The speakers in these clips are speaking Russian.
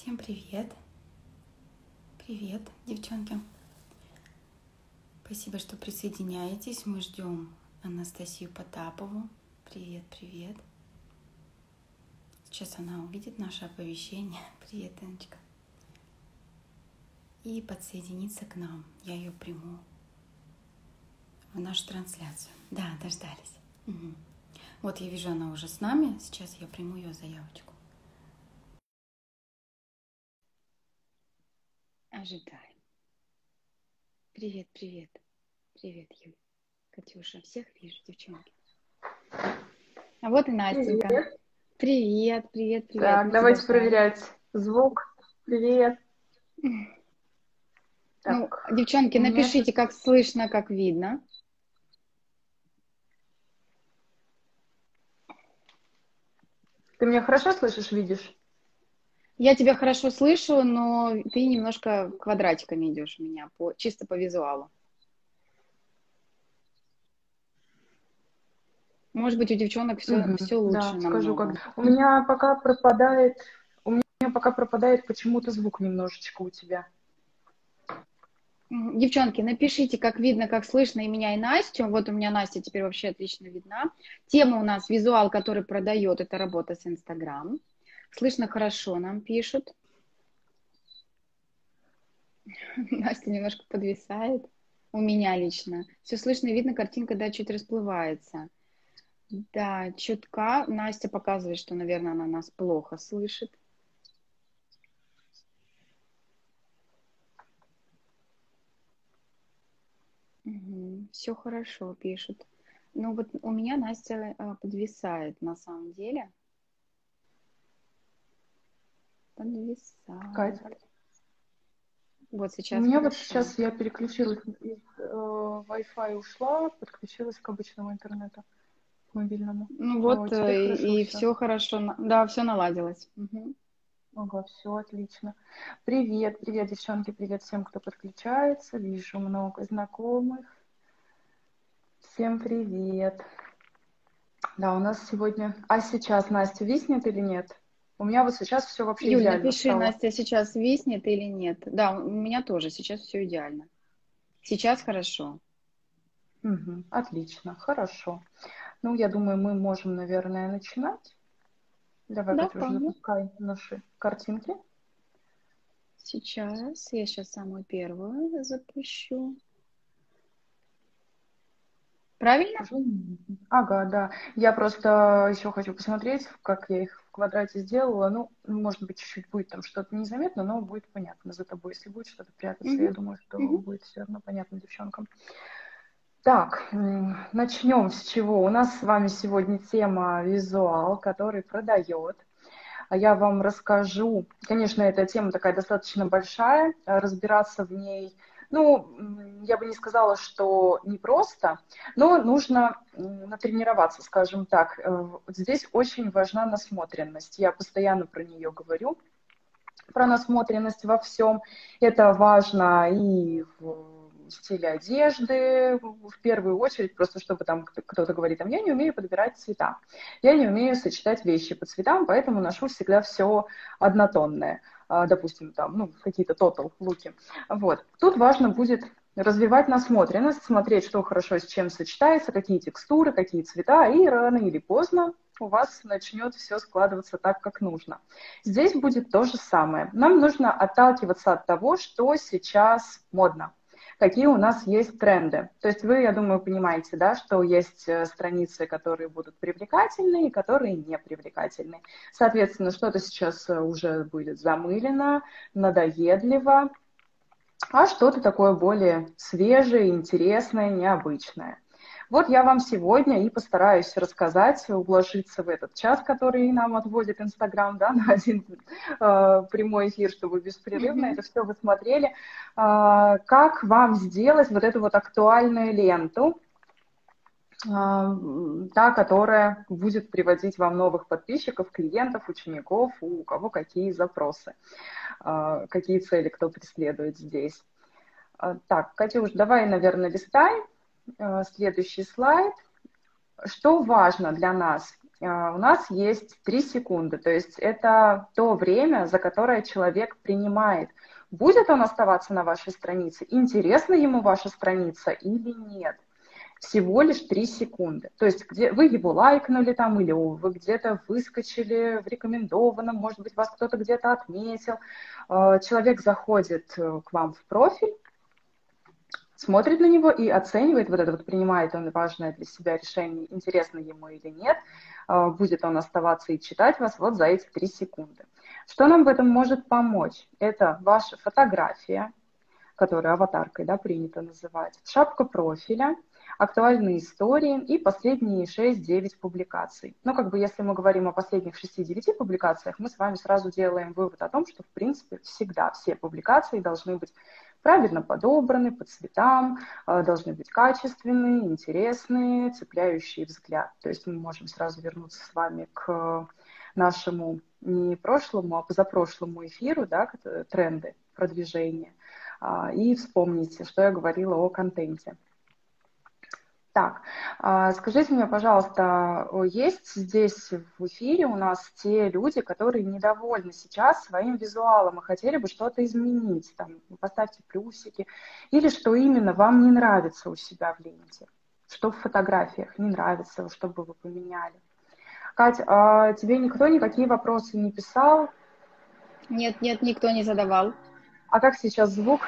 Всем привет! Привет, девчонки! Спасибо, что присоединяетесь. Мы ждем Анастасию Потапову. Привет, привет! Сейчас она увидит наше оповещение. Привет, Эночка! И подсоединится к нам. Я ее приму в нашу трансляцию. Да, дождались. Угу. Вот я вижу, она уже с нами. Сейчас я приму ее заявочку. Ожидаем. Привет, привет. Привет, Юль. Катюша, всех вижу, девчонки. А вот и Настенька. Привет. Привет, привет, привет. Так, Мы тебя давайте ждали. проверять звук. Привет. Ну, Так, девчонки, у меня сейчас... напишите, как слышно, как видно. Ты меня хорошо слышишь, видишь? Я тебя хорошо слышу, но ты немножко квадратиками идешь у меня, чисто по визуалу. Может быть, у девчонок все лучше Да, скажу как. намного. У меня пока пропадает почему-то звук немножечко у тебя. Девчонки, напишите, как видно, как слышно и меня, и Настю. Вот у меня Настя теперь вообще отлично видна. Тема у нас визуал, который продает, это работа с Инстаграм. Слышно хорошо, нам пишут. Настя немножко подвисает. У меня лично. Все слышно и видно, картинка, да, чуть расплывается. Да, чутка. Настя показывает, что, наверное, она нас плохо слышит. Угу. Все хорошо, пишут. Ну вот у меня Настя подвисает на самом деле. Кать, Подвисает. Вот у сейчас меня вот хорошо. сейчас я переключилась из Wi-Fi, ушла, подключилась к обычному интернету, к мобильному. Ну О, вот теперь хорошо и все. все хорошо. Да, все наладилось. Угу. Ага, все отлично. Привет, привет, девчонки, привет всем, кто подключается. Вижу много знакомых. Всем привет. Да, у нас сегодня... А сейчас Настя виснет или нет? У меня вот сейчас все вообще Юль, идеально напиши, стало. Настя сейчас виснет или нет. Да, у меня тоже сейчас все идеально. Сейчас хорошо. Мгм, отлично, хорошо. Ну, я думаю, мы можем, наверное, начинать. Давай, Да, Катюш, вполне. запускай наши картинки. Сейчас я сейчас самую первую запущу. Правильно? Уже не видно. Ага, да. Я просто еще хочу посмотреть, как я их в квадрате сделала. Ну, может быть, чуть-чуть будет там что-то незаметно, но будет понятно за тобой. Если будет что-то прятаться, Угу, я думаю, что угу. будет все равно понятно девчонкам. Так, начнем с чего? У нас с вами сегодня тема визуал, который продает. А я вам расскажу, конечно, эта тема такая достаточно большая, разбираться в ней, ну, я бы не сказала, что непросто, но нужно натренироваться, скажем так. Здесь очень важна насмотренность, я постоянно про нее говорю, про насмотренность во всем. Это важно и в стиле одежды, в первую очередь, просто чтобы там кто-то говорит, я не умею подбирать цвета, я не умею сочетать вещи по цветам, поэтому ношу всегда все однотонное, допустим, там, ну, какие-то total луки. Вот. Тут важно будет развивать насмотренность, смотреть, что хорошо с чем сочетается, какие текстуры, какие цвета, и рано или поздно у вас начнет все складываться так, как нужно. Здесь будет то же самое. Нам нужно отталкиваться от того, что сейчас модно, какие у нас есть тренды. То есть вы, я думаю, понимаете, да, что есть страницы, которые будут привлекательны и которые не привлекательны. Соответственно, что-то сейчас уже будет замылено, надоедливо, а что-то такое более свежее, интересное, необычное. Вот я вам сегодня и постараюсь рассказать, уложиться в этот час, который нам отводит Инстаграм, да, на один прямой эфир, чтобы беспрерывно Угу. это все вы смотрели, как вам сделать вот эту вот актуальную ленту, та, которая будет приводить вам новых подписчиков, клиентов, учеников, у кого какие запросы, какие цели кто преследует здесь. Так, Катюш, давай, наверное, листай. Следующий слайд. Что важно для нас? У нас есть 3 секунды, то есть это то время, за которое человек принимает, будет он оставаться на вашей странице, интересна ему ваша страница или нет. Всего лишь 3 секунды. То есть где вы его лайкнули там, или вы где-то выскочили в рекомендованном, может быть, вас кто-то где-то отметил. Человек заходит к вам в профиль, смотрит на него и оценивает, вот это вот принимает он важное для себя решение, интересно ему или нет, будет он оставаться и читать вас вот за эти 3 секунды. Что нам в этом может помочь? Это ваша фотография, которую аватаркой, да, принято называть, шапка профиля, актуальные истории и последние 6-9 публикаций. Ну, как бы, если мы говорим о последних 6-9 публикациях, мы с вами сразу делаем вывод о том, что, в принципе, всегда все публикации должны быть правильно подобраны, по цветам, должны быть качественные, интересные, цепляющие взгляд. То есть мы можем сразу вернуться с вами к нашему не прошлому, а позапрошлому эфиру, да, тренды продвижения, и вспомните, что я говорила о контенте. Так, скажите мне, пожалуйста, есть здесь в эфире у нас те люди, которые недовольны сейчас своим визуалом и хотели бы что-то изменить? Там, поставьте плюсики. Или что именно вам не нравится у себя в ленте? Что в фотографиях не нравится, что бы вы поменяли? Кать, а тебе никто никакие вопросы не писал? Нет, нет, никто не задавал. А как сейчас звук?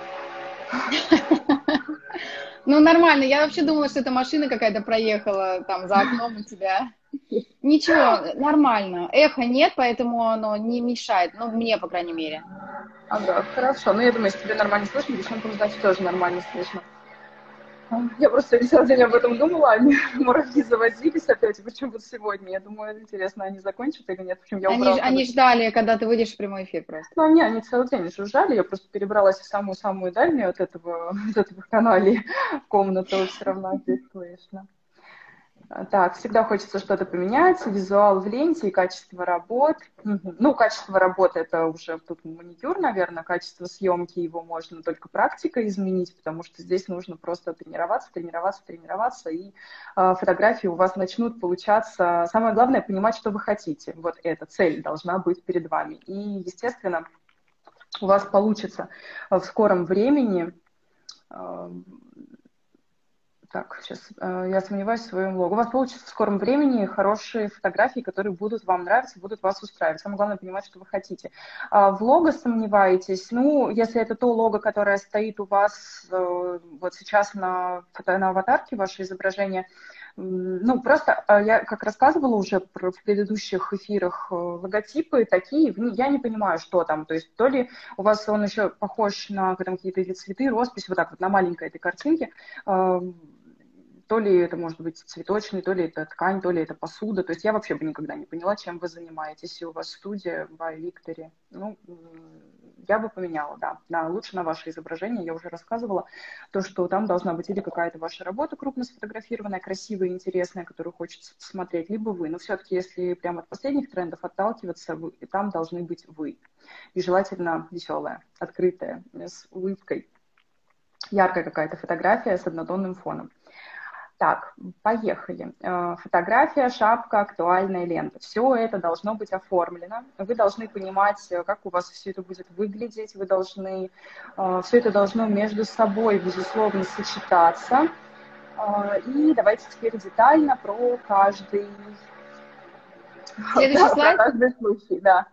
Ну, нормально. Я вообще думала, что это машина какая-то проехала там за окном у тебя. Ничего, нормально. Эхо нет, поэтому оно не мешает. Ну, мне, по крайней мере. Ага, хорошо. Ну, я думаю, если тебе нормально слышно, девчонкам, значит, тоже нормально слышно. Я просто весь день об этом думала, они муравьи завозились опять, почему вот сегодня. Я думаю, интересно, они закончат или нет, почему я убрала. Они ждали, когда ты выйдешь в прямой эфир просто. Ну, они целый день жужжали, я просто перебралась в самую-самую дальнюю от этого канала комнату, все равно здесь слышно. Так, всегда хочется что-то поменять, визуал в ленте и качество работ. Ну, качество работы это уже тут маникюр, наверное, качество съемки его можно только практикой изменить, потому что здесь нужно просто тренироваться, и фотографии у вас начнут получаться. Самое главное понимать, что вы хотите. Вот эта цель должна быть перед вами. И, естественно, у вас получится в скором времени. Так, сейчас я сомневаюсь в своем лого. У вас получится в скором времени хорошие фотографии, которые будут вам нравиться, будут вас устраивать. Самое главное понимать, что вы хотите. В лого сомневаетесь? Ну, если это то лого, которое стоит у вас вот сейчас на аватарке, ваше изображение, ну, просто я как рассказывала уже в предыдущих эфирах, логотипы такие, я не понимаю, что там. То есть то ли у вас он еще похож на там, какие-то цветы, роспись, вот так вот на маленькой этой картинке, то ли это может быть цветочный, то ли это ткань, то ли это посуда. То есть я вообще бы никогда не поняла, чем вы занимаетесь. Если у вас студия by Victory, ну, я бы поменяла, да. Лучше на ваше изображение, я уже рассказывала, то, что там должна быть или какая-то ваша работа крупно сфотографированная, красивая, интересная, которую хочется посмотреть, либо вы. Но все-таки, если прямо от последних трендов отталкиваться, там должны быть вы. И желательно веселая, открытая, с улыбкой. Яркая какая-то фотография с однотонным фоном. Так, поехали. Фотография, шапка, актуальная лента. Все это должно быть оформлено. Вы должны понимать, как у вас все это будет выглядеть. Вы должны, все это должно между собой, безусловно, сочетаться. И давайте теперь детально про каждый, Следующий слайд. про каждый случай, да.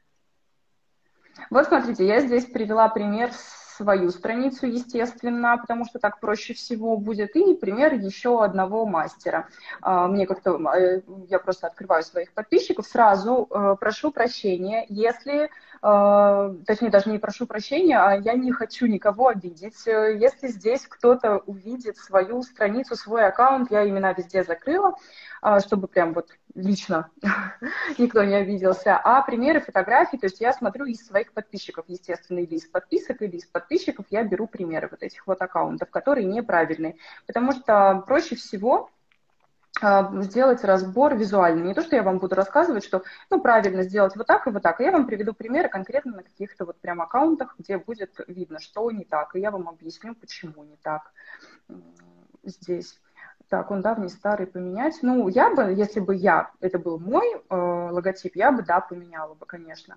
Вот смотрите, я здесь привела пример свою страницу, естественно, потому что так проще всего будет, и пример еще одного мастера. Мне как-то, я просто открываю своих подписчиков, сразу прошу прощения, если, точнее, даже не прошу прощения, а я не хочу никого обидеть. Если здесь кто-то увидит свою страницу, свой аккаунт, я имена везде закрыла, чтобы прям вот лично никто не обиделся, а примеры фотографий, то есть я смотрю из своих подписчиков, естественно, или из подписок, или из подписчиков я беру примеры вот этих вот аккаунтов, которые неправильные, потому что проще всего сделать разбор визуальный. Не то, что я вам буду рассказывать, что, ну, правильно сделать вот так и вот так, а я вам приведу примеры конкретно на каких-то вот прям аккаунтах, где будет видно, что не так, и я вам объясню, почему не так здесь. Так, он давний, старый, поменять. Ну, я бы, если бы это был мой логотип, я бы, да, поменяла бы, конечно.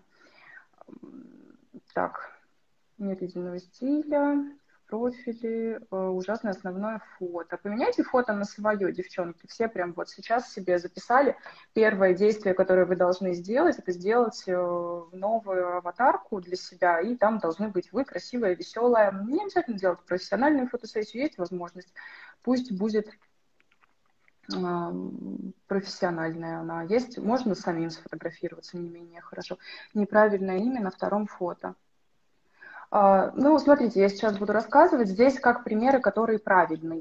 Так, нет единого стиля, в профиле, ужасное основное фото. Поменяйте фото на свое, девчонки. Все прям вот сейчас себе записали. Первое действие, которое вы должны сделать, это сделать новую аватарку для себя, и там должны быть вы красивая, веселая. Не обязательно делать профессиональную фотосессию, есть возможность. Пусть будет профессиональная она. Есть, можно самим сфотографироваться не менее хорошо. Неправильное имя на втором фото. Ну, смотрите, я сейчас буду рассказывать здесь как примеры, которые правильные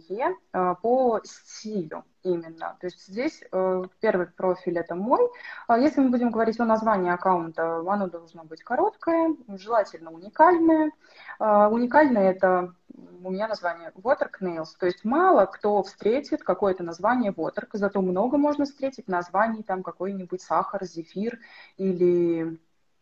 по стилю именно. То есть здесь первый профиль это мой. Если мы будем говорить о названии аккаунта, оно должно быть короткое, желательно уникальное. Уникальное это у меня название Waterk Nails, то есть мало кто встретит какое-то название Waterk, зато много можно встретить названий там какой-нибудь сахар, зефир или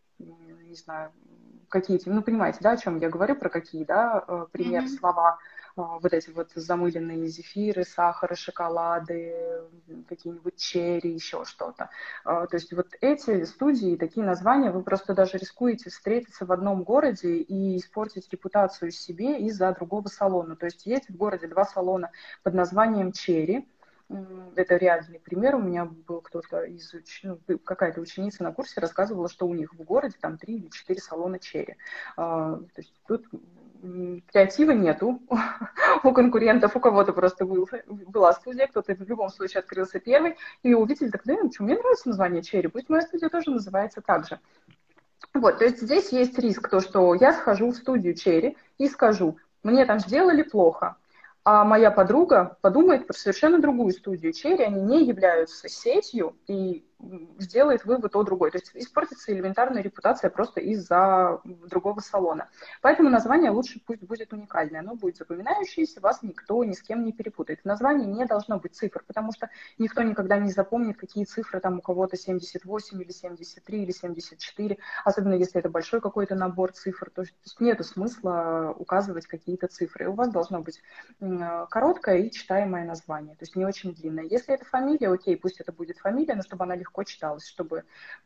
не знаю, какие-то, ну, понимаете, да, о чем я говорю, про какие, да, примеры, слова, вот эти вот замыленные зефиры, сахары, шоколады, какие-нибудь черри, еще что-то. То есть вот эти студии, такие названия, вы просто даже рискуете встретиться в одном городе и испортить репутацию себе из-за другого салона. То есть есть в городе 2 салона под названием черри. Это реальный пример. У меня был кто-то какая-то ученица на курсе рассказывала, что у них в городе там 3 или 4 салона черри. То есть тут креатива нету у конкурентов, у кого-то просто была студия, кто-то в любом случае открылся первый, и увидели, так, да, что мне нравится название черри, пусть моя студия тоже называется так же. Вот, то есть здесь есть риск, то, что я схожу в студию черри и скажу, мне там сделали плохо, а моя подруга подумает про совершенно другую студию черри, они не являются сетью и сделает вывод о другой. То есть испортится элементарная репутация просто из-за другого салона. Поэтому название лучше пусть будет уникальное, оно будет запоминающееся, вас никто ни с кем не перепутает. В названии не должно быть цифр, потому что никто никогда не запомнит, какие цифры там у кого-то 78 или 73 или 74, особенно если это большой какой-то набор цифр, то есть нет смысла указывать какие-то цифры. У вас должно быть короткое и читаемое название, то есть не очень длинное. Если это фамилия, окей, пусть это будет фамилия, но чтобы она легко читалась, чтобы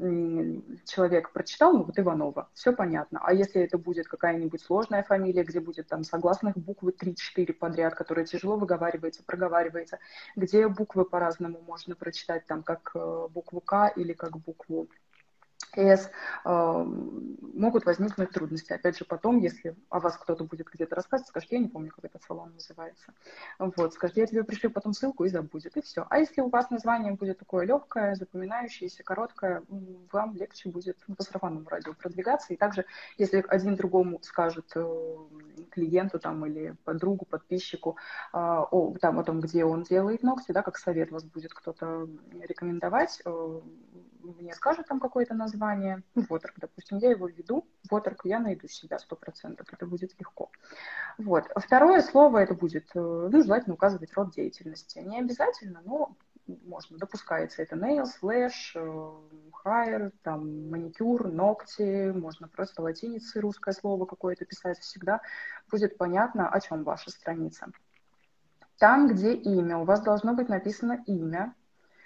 человек прочитал, ну вот Иванова, все понятно. А если это будет какая-нибудь сложная фамилия, где будет там согласных буквы 3-4 подряд, которые тяжело выговаривается, проговаривается, где буквы по-разному можно прочитать, там как букву К или как букву КС, могут возникнуть трудности. Опять же, потом, если о вас кто-то будет где-то рассказывать, скажите, я не помню, как этот салон называется. Вот, скажите, я тебе пришлю потом ссылку и забудет, и все. А если у вас название будет такое легкое, запоминающееся, короткое, вам легче будет по сарафанному радио продвигаться. И также, если один другому скажет клиенту там, или другу, подписчику о том, где он делает ногти, да, как совет вас будет кто-то рекомендовать, мне скажет там какое-то название, Waterk, допустим, я его введу, Waterk, я найду себя 100%, это будет легко. Вот. Второе слово это будет, желательно указывать род деятельности. Не обязательно, но можно, допускается это nails, lash, hair, там, маникюр, ногти, можно просто латиницей русское слово какое-то писать, всегда будет понятно, о чем ваша страница. Там, где имя, у вас должно быть написано имя,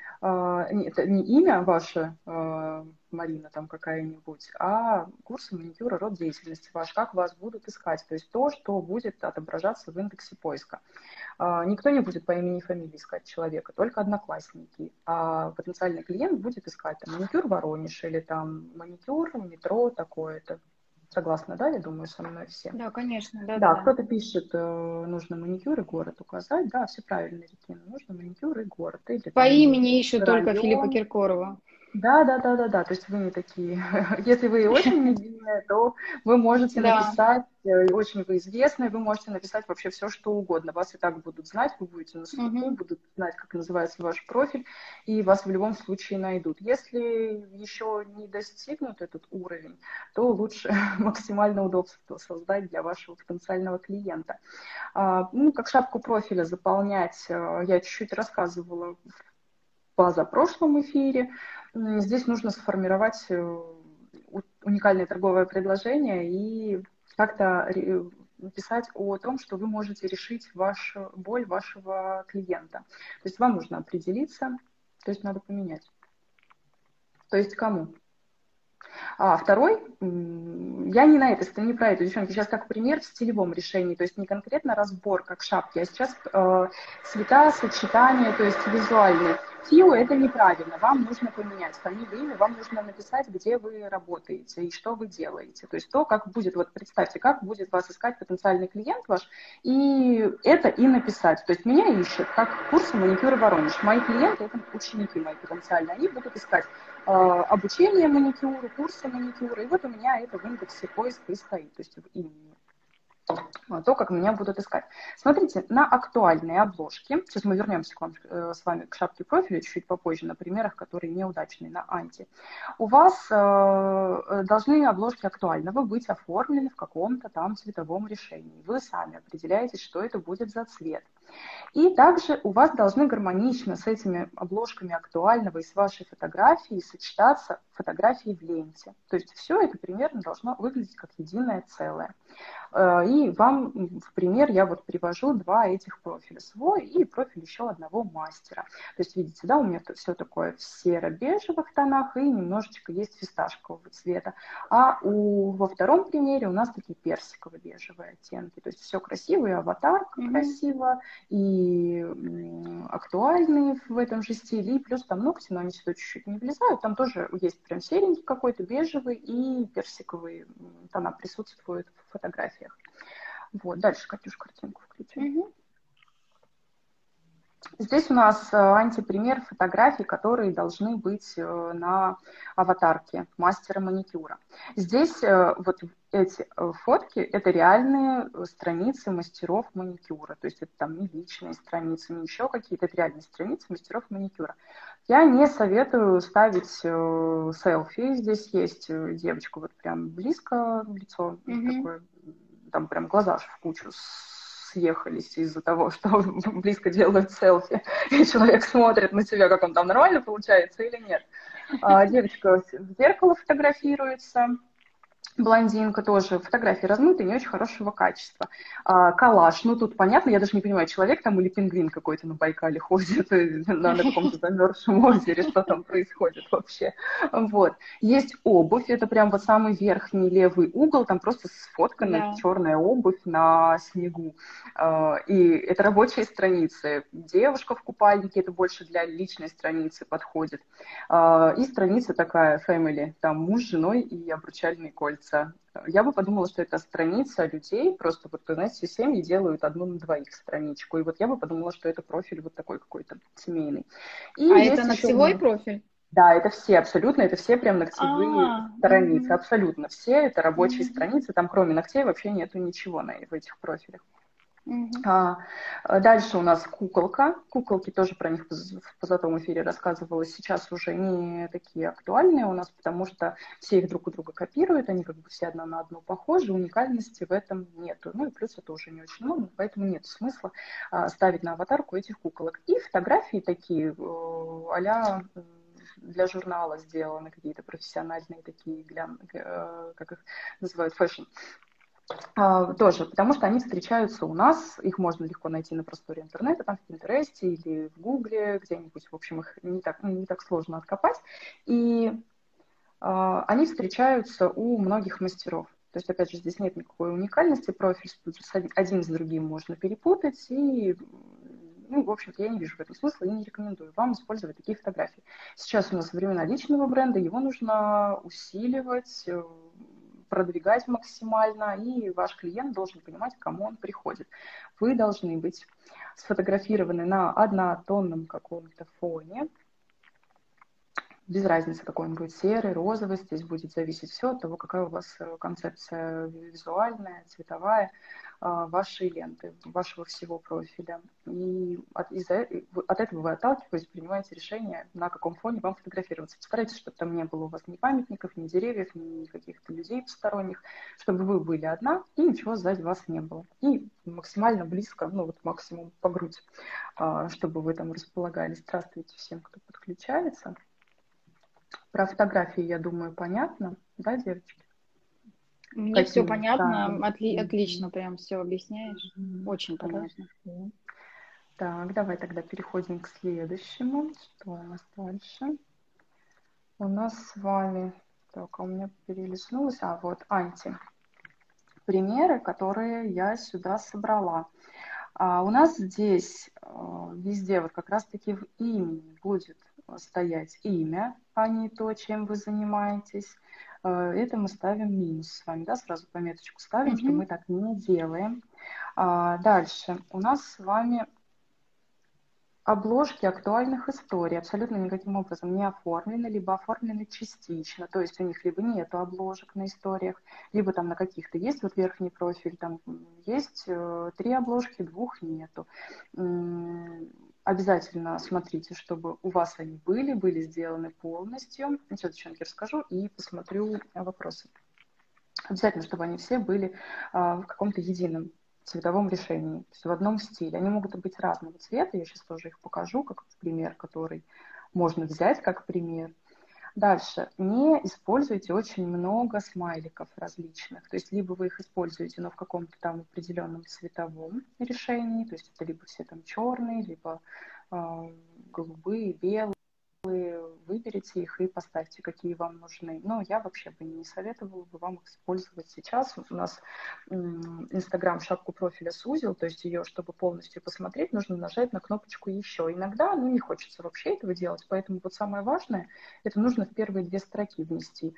не имя ваше, Марина там какая-нибудь, а курсы маникюра, род деятельности ваш, как вас будут искать, то есть то, что будет отображаться в индексе поиска. Никто не будет по имени и фамилии искать человека, только одноклассники, а потенциальный клиент будет искать там, маникюр Воронеж или там маникюр метро такое-то. Согласна, да, я думаю, со мной все. Да, конечно, Да, да-да-да. кто-то пишет, нужно маникюр и город указать. Да, все правильно, Регина, нужно маникюр и город. Или По там имени ищу только Филиппа район. Киркорова. Да. То есть вы не такие. Если вы очень медийная, то вы можете Да. написать, очень вы известны, вы можете написать вообще все, что угодно. Вас и так будут знать, вы будете на слуху, Мгм. будут знать, как называется ваш профиль, и вас в любом случае найдут. Если еще не достигнут этот уровень, то лучше максимально удобство создать для вашего потенциального клиента. Как шапку профиля заполнять, я чуть-чуть рассказывала в позапрошлом эфире. Здесь нужно сформировать уникальное торговое предложение и как-то писать о том, что вы можете решить боль вашего клиента. То есть вам нужно определиться, то есть надо поменять. То есть кому? А второй, я не на это, не про это, девчонки, сейчас как пример в стилевом решении, то есть не конкретно разбор, как шапки, а сейчас цвета, сочетания, то есть визуальные. Фио это неправильно, вам нужно поменять фамилию, имя, вам нужно написать, где вы работаете и что вы делаете. То есть то, как будет, вот представьте, как будет вас искать потенциальный клиент ваш, и это и написать. То есть меня ищут как курсы маникюра Воронеж. Мои клиенты, это ученики мои потенциальные, они будут искать обучение маникюру, курсы маникюра. И вот у меня это в индексе поиска и стоит, то есть в имени. То, как меня будут искать. Смотрите, на актуальные обложки, сейчас мы вернемся к вам с вами к шапке профиля чуть попозже, на примерах, которые неудачные, на анти. У вас должны обложки актуального быть оформлены в каком-то там цветовом решении. Вы сами определяете, что это будет за цвет. И также у вас должны гармонично с этими обложками актуального и с вашей фотографией сочетаться фотографии в ленте. То есть все это примерно должно выглядеть как единое целое. И вам в пример я вот привожу два этих профиля, свой и профиль еще одного мастера. То есть видите, да, у меня тут все такое в серо-бежевых тонах и немножечко есть фисташкового цвета. А во втором примере у нас такие персиково-бежевые оттенки. То есть все красиво, и аватарка красиво, и актуальные в этом же стиле, и плюс там ногти, но они сюда чуть-чуть не влезают, там тоже есть прям серенький какой-то, бежевый и персиковый тона присутствуют в фотографиях. Вот, дальше, Катюш, картинку включим. Здесь у нас антипример фотографий, которые должны быть на аватарке мастера маникюра. Здесь вот эти фотки – это реальные страницы мастеров маникюра. То есть это там не личные страницы, не еще какие-то, это реальные страницы мастеров маникюра. Я не советую ставить селфи. Здесь есть девочка вот прям близко, лицо такое, там прям глаза в кучу съехались из-за того, что близко делают селфи, и человек смотрит на себя, как он там нормально получается или нет. Девочка в зеркало фотографируется, блондинка тоже, фотографии размытые, не очень хорошего качества. Коллаж, ну тут понятно, я даже не понимаю, человек там или пингвин какой-то на Байкале ходит, на каком-то замерзшем озере, что там происходит вообще. Вот. Есть обувь, это прям вот самый верхний левый угол, там просто сфоткана черная обувь на снегу. И это рабочие страницы. Девушка в купальнике, это больше для личной страницы подходит. И страница такая, family, там муж с женой и обручальные кольца. Я бы подумала, что это страница людей, просто вот, знаете, все семьи делают одну на двоих страничку, и вот я бы подумала, что это профиль вот такой какой-то семейный. И это ногтевой профиль? Да, это все абсолютно, это все прям ногтевые страницы, абсолютно все, это рабочие страницы, там кроме ногтей вообще нету ничего в этих профилях. Дальше у нас куколка. Куколки тоже про них в позатом эфире рассказывалось. Сейчас уже не такие актуальные у нас, потому что все их друг у друга копируют, они как бы все одна на одну похожи, уникальности в этом нету. Ну и плюс это уже не очень много, поэтому нет смысла ставить на аватарку этих куколок. И фотографии такие а-ля для журнала сделаны, какие-то профессиональные такие, как их называют, фэшн. Тоже, потому что они встречаются у нас, их можно легко найти на просторе интернета, там в Пинтересте или в Гугле, где-нибудь, в общем, их не так сложно откопать, и они встречаются у многих мастеров. То есть, опять же, здесь нет никакой уникальности, профиль один с другим можно перепутать, и, ну, в общем-то, я не вижу в этом смысла и не рекомендую вам использовать такие фотографии. Сейчас у нас времена личного бренда, его нужно усиливать, продвигать максимально, и ваш клиент должен понимать, к кому он приходит. Вы должны быть сфотографированы на однотонном каком-то фоне, без разницы, какой он будет, серый, розовый, здесь будет зависеть все от того, какая у вас концепция визуальная, цветовая, вашей ленты, вашего всего профиля. И от этого вы отталкиваетесь, принимаете решение, на каком фоне вам фотографироваться. Постарайтесь, чтобы там не было у вас ни памятников, ни деревьев, ни каких-то людей посторонних, чтобы вы были одна, и ничего сзади вас не было. И максимально близко, ну вот максимум по грудь, чтобы вы там располагались. Здравствуйте всем, кто подключается. Про фотографии, я думаю, понятно, да, девочки? Мне все какими понятно, правилами. отлично, прям все объясняешь. Очень понятно. Хорошо. Так, давай тогда переходим к следующему. Что у нас дальше? У нас с вами, так, у меня перелистнулось, вот примеры, которые я сюда собрала. У нас здесь везде вот как раз-таки в имени будет стоять имя, а не то, чем вы занимаетесь. Это мы ставим минус с вами, да, сразу пометочку ставим, что Мгм. мы так не делаем. Дальше у нас с вами обложки актуальных историй абсолютно никаким образом не оформлены, либо оформлены частично. То есть у них либо нету обложек на историях, либо там на каких-то есть вот верхний профиль, там есть 3 обложки, 2 нету. Обязательно смотрите, чтобы у вас они были сделаны полностью. Сейчас, девчонки, расскажу и посмотрю вопросы. Обязательно, чтобы они все были в каком-то едином цветовом решении, то есть в одном стиле. Они могут быть разного цвета, я сейчас тоже их покажу, как пример, который можно взять как пример. Дальше. Не используйте очень много смайликов различных. То есть либо вы их используете, но в каком-то там определенном цветовом решении, то есть это либо все там черные, либо голубые, белые. Выберите их и поставьте, какие вам нужны. Но я вообще бы не советовала бы вам их использовать сейчас. У нас Инстаграм шапку профиля сузил, то есть ее, чтобы полностью посмотреть, нужно нажать на кнопочку «Еще». Иногда, не хочется вообще этого делать, поэтому вот самое важное, это нужно в первые 2 строки внести.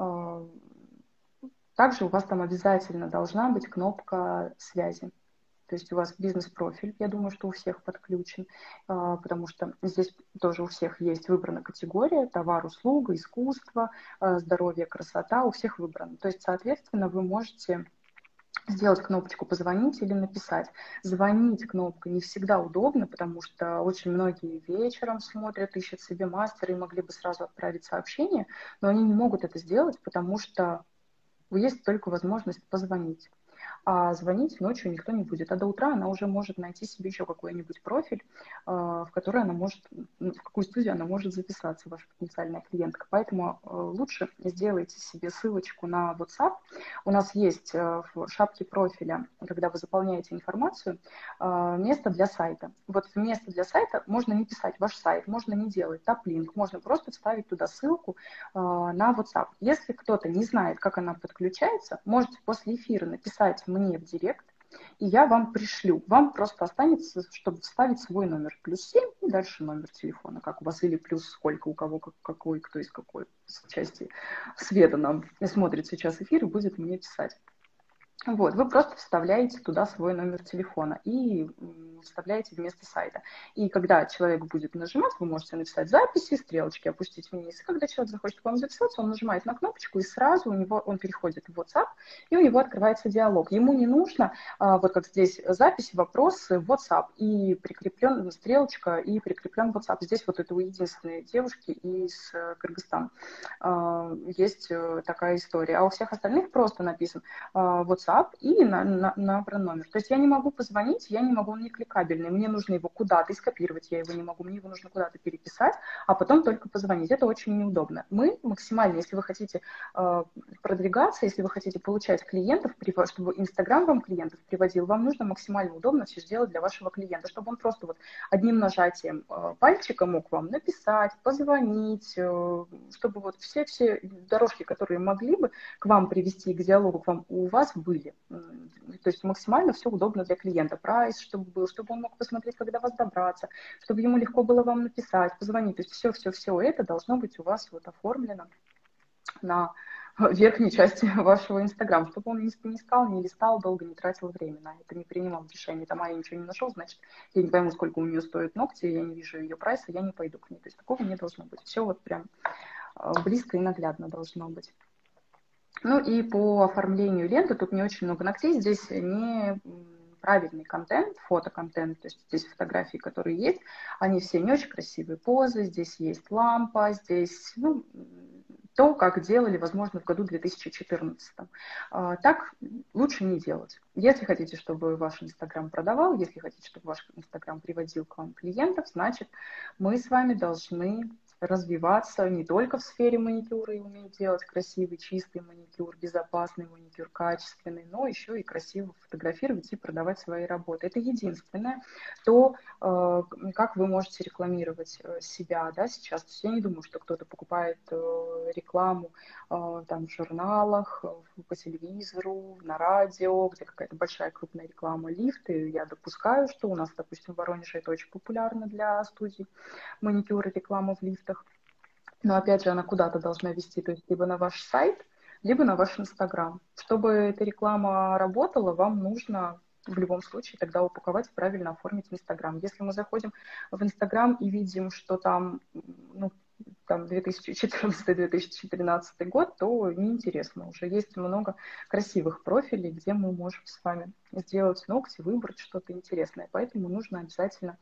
Также у вас там обязательно должна быть кнопка связи. То есть у вас бизнес-профиль, я думаю, что у всех подключен, потому что здесь тоже у всех есть выбрана категория: товар, услуга, искусство, здоровье, красота, у всех выбрано. То есть, соответственно, вы можете сделать кнопочку «Позвонить» или «Написать». Звонить кнопка не всегда удобно, потому что очень многие вечером смотрят, ищут себе мастера и могли бы сразу отправить сообщение, но они не могут это сделать, потому что есть только возможность позвонить. А звонить ночью никто не будет. А до утра она уже может найти себе еще какой-нибудь профиль, в который она может, в какую студию она может записаться, ваша потенциальная клиентка. Поэтому лучше сделайте себе ссылочку на WhatsApp. У нас есть в шапке профиля, когда вы заполняете информацию, место для сайта. Вот в место для сайта можно не писать ваш сайт, можно не делать таплинк, можно просто вставить туда ссылку на WhatsApp. Если кто-то не знает, как она подключается, можете после эфира написать мне в директ, и я вам пришлю. Вам просто останется, чтобы вставить свой номер +7 и дальше номер телефона, как у вас, или плюс сколько у кого, какой, кто из какой части света нам смотрит сейчас эфир и будет мне писать. Вот, вы просто вставляете туда свой номер телефона и вставляете вместо сайта. И когда человек будет нажимать, вы можете написать записи, стрелочки опустить вниз. И когда человек захочет к вам записаться, он нажимает на кнопочку, и сразу он переходит в WhatsApp, и у него открывается диалог. Ему не нужно, вот как здесь запись, вопросы, WhatsApp, и прикреплен стрелочка, и прикреплен WhatsApp. Здесь вот это у единственной девушки из Кыргызстана есть такая история. А у всех остальных просто написан WhatsApp и набран номер. То есть я не могу позвонить, я не могу, он не кликабельный, мне нужно его куда-то, и скопировать я его не могу, мне его нужно куда-то переписать, а потом только позвонить. Это очень неудобно. Мы максимально, если вы хотите продвигаться, если вы хотите получать клиентов, чтобы Инстаграм вам клиентов приводил, вам нужно максимально удобно все сделать для вашего клиента, чтобы он просто вот одним нажатием пальчика мог вам написать, позвонить, чтобы вот все дорожки, которые могли бы к вам привести к диалогу, к вам у вас были. То есть максимально все удобно для клиента. Прайс, чтобы был, чтобы он мог посмотреть, когда вас добраться, чтобы ему легко было вам написать, позвонить. То есть все это должно быть у вас вот оформлено на верхней части вашего Инстаграма, чтобы он не искал, не листал, долго не тратил время на это, не принимал решения. Там, я ничего не нашел, значит, я не пойму, сколько у нее стоят ногти, я не вижу ее прайса, я не пойду к ней. То есть такого не должно быть. Все вот прям близко и наглядно должно быть. Ну и по оформлению ленты тут не очень много ногтей, здесь не правильный контент, фотоконтент, то есть здесь фотографии, которые есть, они все не очень красивые позы, здесь есть лампа, здесь, то, как делали, возможно, в году 2014. Так лучше не делать. Если хотите, чтобы ваш Инстаграм продавал, если хотите, чтобы ваш Инстаграм приводил к вам клиентов, значит, мы с вами должны развиваться не только в сфере маникюра и уметь делать красивый, чистый маникюр, безопасный маникюр, качественный, но еще и красиво фотографировать и продавать свои работы. Это единственное, то, как вы можете рекламировать себя, да, сейчас. То есть я не думаю, что кто-то покупает рекламу там в журналах, по телевизору, на радио, где какая-то большая крупная реклама, лифты. Я допускаю, что у нас, допустим, в Воронеже это очень популярно для студий маникюр и рекламу в лифтах. Но опять же, она куда-то должна вести, то есть либо на ваш сайт, либо на ваш Инстаграм. Чтобы эта реклама работала, вам нужно в любом случае тогда упаковать и правильно оформить Инстаграм. Если мы заходим в Инстаграм и видим, что там, ну, там 2014-2013 год, то неинтересно уже. Есть много красивых профилей, где мы можем с вами сделать ногти, выбрать что-то интересное. Поэтому нужно обязательно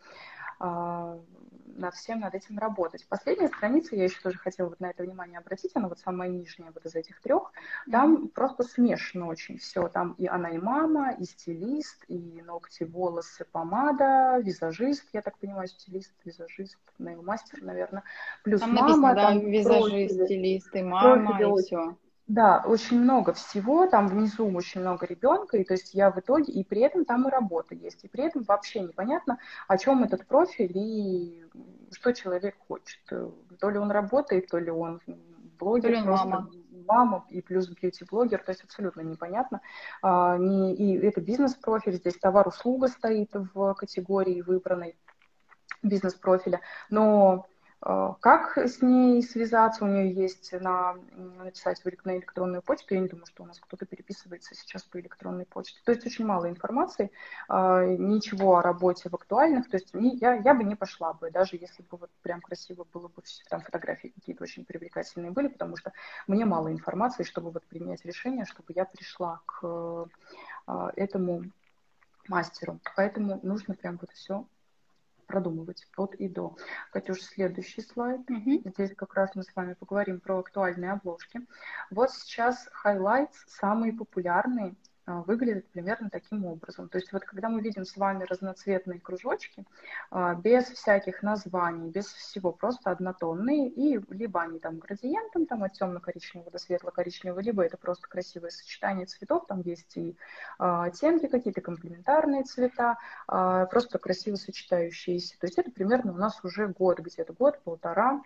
над всем над этим работать. Последняя страница, я еще тоже хотела вот на это внимание обратить, она вот самая нижняя вот из этих трех, там просто смешано очень все, там и она, и мама, и стилист, и ногти, волосы, помада, визажист, я так понимаю, стилист, визажист, нейл-мастер, наверное, плюс Там написано, мама, да, там визажист, профили, стилист и профили мама, и очень. все. Да, очень много всего, там внизу очень много ребенка, и то есть я в итоге, и при этом там и работа есть, и при этом вообще непонятно, о чем этот профиль и что человек хочет. То ли он работает, то ли он То блогер, ли он просто мама. мама и плюс бьюти-блогер, то есть абсолютно непонятно. И это бизнес-профиль, здесь товар-услуга стоит в категории выбранной бизнес-профиля, но как с ней связаться? У нее есть написать на электронную почту. Я не думаю, что у нас кто-то переписывается сейчас по электронной почте. То есть очень мало информации, ничего о работе в актуальных. То есть я бы не пошла бы, даже если бы вот прям красиво было бы, там фотографии какие-то очень привлекательные были, потому что мне мало информации, чтобы вот принять решение, чтобы я пришла к этому мастеру. Поэтому нужно прям вот все продумывать от и до. Катюш, следующий слайд. Мгм. Здесь как раз мы с вами поговорим про актуальные обложки. Вот сейчас highlights, самые популярные, выглядят примерно таким образом. То есть вот когда мы видим с вами разноцветные кружочки, без всяких названий, без всего, просто однотонные, и либо они там градиентом, там от темно-коричневого до светло-коричневого, либо это просто красивое сочетание цветов, там есть и оттенки какие-то, комплементарные цвета, просто красиво сочетающиеся. То есть это примерно у нас уже год, где-то год-полтора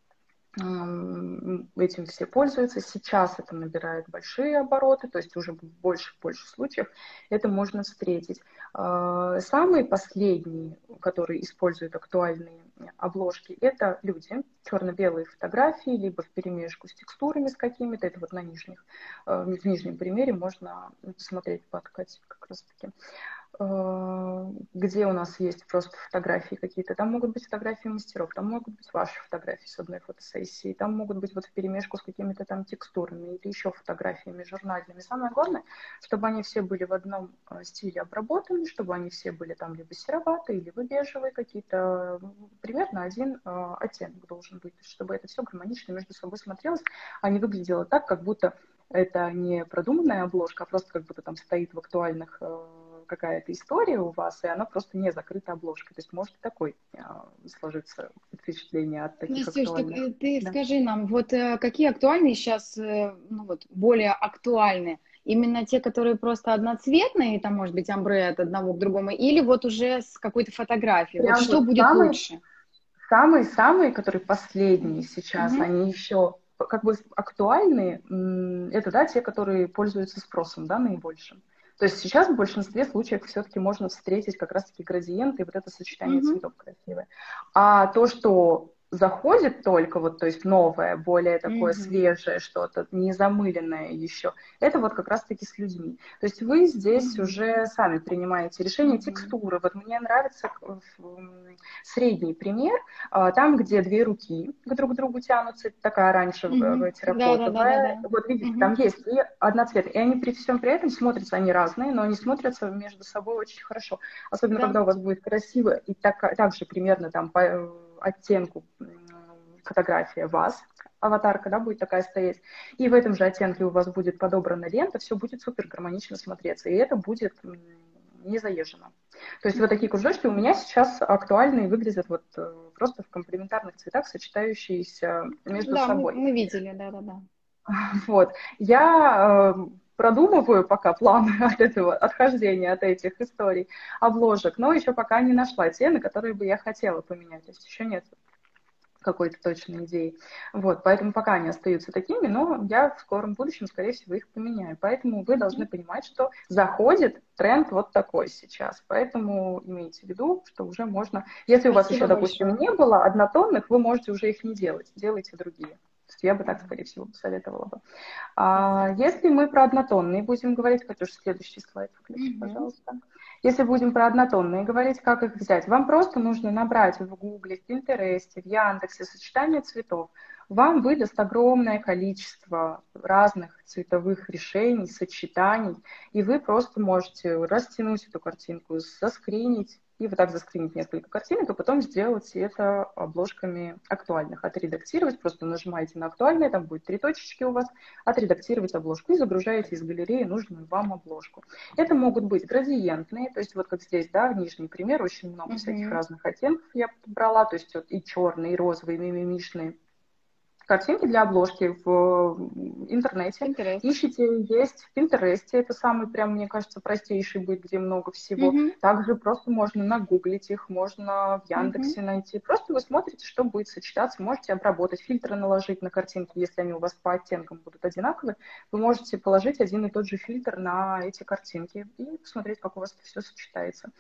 этим все пользуются. Сейчас это набирает большие обороты, то есть уже в больше случаев это можно встретить. Самые последние, которые используют актуальные обложки, это люди, черно-белые фотографии, либо вперемешку с текстурами с какими-то. Это вот на нижних, в нижнем примере можно посмотреть, подкатить как раз-таки, где у нас есть просто фотографии какие-то. Там могут быть фотографии мастеров, там могут быть ваши фотографии с одной фотосессии, там могут быть вот вперемешку с какими-то там текстурами или еще фотографиями журнальными. Самое главное, чтобы они все были в одном стиле обработаны, чтобы они все были там либо сероватые, либо бежевые какие-то. Примерно один оттенок должен быть, чтобы это все гармонично между собой смотрелось, а не выглядело так, как будто это не продуманная обложка, а просто как будто там стоит в актуальных какая-то история у вас, и она просто не закрыта обложкой. То есть может и такое сложиться впечатление от таких Настюш, так актуальных. ты Да. скажи нам, вот какие актуальные сейчас, ну вот, более актуальны? Именно те, которые просто одноцветные, там может быть амбре от одного к другому, или вот уже с какой-то фотографией? Вот Прям что вот будет самые, лучше? самые, которые последние сейчас, Мгм. они еще как бы актуальные, это, да, те, которые пользуются спросом, да, наибольшим. То есть сейчас в большинстве случаев все-таки можно встретить как раз-таки градиенты и вот это сочетание Мгм. цветов красивое. А то, что заходит только, вот, то есть новое, более такое Мгм. свежее что-то, незамыленное еще, это вот как раз-таки с людьми. То есть вы здесь Мгм. уже сами принимаете решение Мгм. текстуры. Вот мне нравится средний пример, там, где две руки друг к другу тянутся, такая Мгм. оранжевая Да, да, да, да, терракотовая. да. Вот видите, там Мгм. есть и одноцветные. И они при всем при этом смотрятся, они разные, но они смотрятся между собой очень хорошо. Особенно, Да. когда у вас будет красиво и также примерно там по оттенку фотография вас, аватарка, да, будет такая стоять, и в этом же оттенке у вас будет подобрана лента, все будет супер гармонично смотреться, и это будет не заезжено. То есть вот такие кружочки у меня сейчас актуальны и выглядят вот просто в комплементарных цветах, сочетающиеся между Да, собой. мы видели, да-да-да. Вот. Я продумываю пока план от этого, отхождения от этих историй обложек, но еще пока не нашла те, на которые бы я хотела поменять. То есть еще нет какой-то точной идеи. Вот, поэтому пока они остаются такими, но я в скором будущем, скорее всего, их поменяю. Поэтому вы должны понимать, что заходит тренд вот такой сейчас. Поэтому имейте в виду, что уже можно... Если у вас еще, Спасибо допустим, большое. не было однотонных, вы можете уже их не делать. Делайте другие. То есть я бы так, скорее всего, посоветовала бы. А если мы про однотонные будем говорить, Катюш, следующий слайд включи, Мгм. пожалуйста. Если будем про однотонные говорить, как их взять, вам просто нужно набрать в Гугле, в Пинтересте, в Яндексе сочетание цветов. Вам выдаст огромное количество разных цветовых решений, сочетаний, и вы просто можете растянуть эту картинку, заскринить, и вот так заскринить несколько картинок, и потом сделать это обложками актуальных. Отредактировать, просто нажимаете на актуальные, там будет 3 точечки у вас, отредактировать обложку и загружаете из галереи нужную вам обложку. Это могут быть градиентные, то есть вот как здесь, да, нижний пример, очень много всяких Мгм. разных оттенков я брала, то есть вот и черные, и розовые, и мимимишные. Картинки для обложки в интернете. Pinterest. Ищите, есть в Пинтересте, это самый прям, мне кажется, простейший будет, где много всего. Мгм. Также просто можно нагуглить их, можно в Мгм. Яндексе найти. Просто вы смотрите, что будет сочетаться, можете обработать, фильтры наложить на картинки, если они у вас по оттенкам будут одинаковые, вы можете положить один и тот же фильтр на эти картинки и посмотреть, как у вас это все сочетается.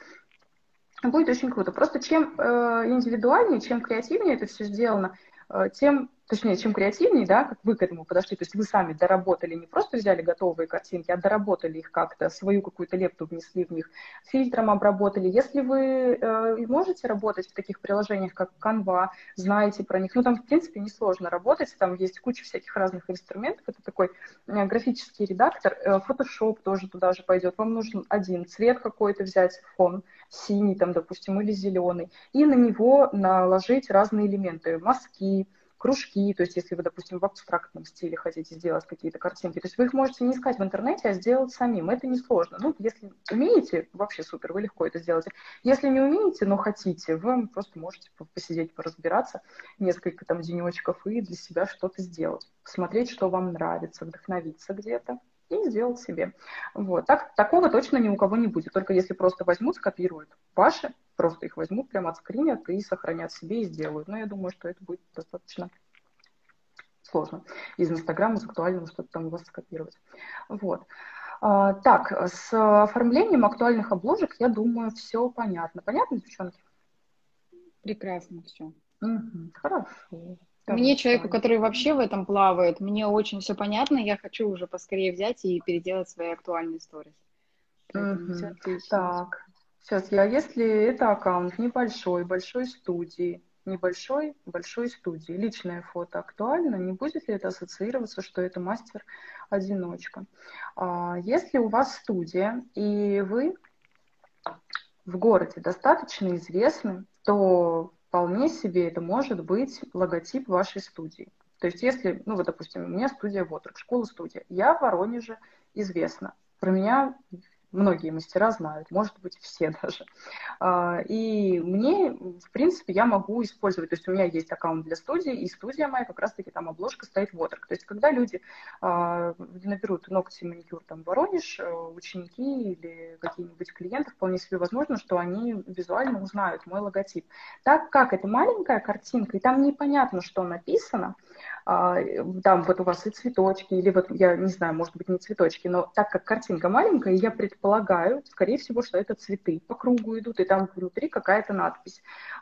Будет очень круто. Просто чем индивидуальнее, чем креативнее это все сделано, тем, точнее, чем креативнее, да, как вы к этому подошли, то есть вы сами доработали, не просто взяли готовые картинки, а доработали их как-то, свою какую-то лепту внесли в них, фильтром обработали. Если вы можете работать в таких приложениях, как Canva, знаете про них, ну, там, в принципе, несложно работать, там есть куча всяких разных инструментов, это такой графический редактор, Photoshop тоже туда же пойдет, вам нужен один цвет какой-то взять, фон, синий там, допустим, или зеленый, и на него наложить разные элементы, мазки, кружки, то есть если вы, допустим, в абстрактном стиле хотите сделать какие-то картинки, то есть вы их можете не искать в интернете, а сделать самим, это несложно. Ну, если умеете, вообще супер, вы легко это сделаете. Если не умеете, но хотите, вы просто можете посидеть, поразбираться несколько там денечков и для себя что-то сделать, посмотреть, что вам нравится, вдохновиться где-то и сделать себе. Вот. Такого точно ни у кого не будет. Только если просто возьмут, скопируют ваши, просто их возьмут, прямо отскринят и сохранят себе и сделают. Но я думаю, что это будет достаточно сложно из Инстаграма, из актуального что-то там у вас скопировать. Вот. Так, с оформлением актуальных обложек, я думаю, все понятно. Понятно, девчонки? Прекрасно все. Угу, хорошо. Мне, Давайте человеку, далее. который вообще в этом плавает, мне очень все понятно. Я хочу уже поскорее взять и переделать свои актуальные сторис. Поэтому все Угу. отлично. Так, сейчас если это аккаунт небольшой, большой студии, небольшой, большой студии, личное фото актуально, не будет ли это ассоциироваться, что это мастер-одиночка? Если у вас студия, и вы в городе достаточно известны, то вполне себе это может быть логотип вашей студии. То есть если, ну вот, допустим, у меня студия Вотрек, школа-студия, я в Воронеже известна. Про меня многие мастера знают, может быть, все даже. И мне, в принципе, я могу использовать, то есть у меня есть аккаунт для студии, и студия моя как раз-таки там обложка стоит Вотрек. То есть когда люди наберут ногти и маникюр там в Воронеж, ученики или какие-нибудь клиенты, вполне себе возможно, что они визуально узнают мой логотип. Так как это маленькая картинка, и там непонятно, что написано, там вот у вас и цветочки, или вот, я не знаю, может быть, не цветочки, но так как картинка маленькая, я предполагаю, скорее всего, что это цветы по кругу идут, и там внутри какая-то надпись.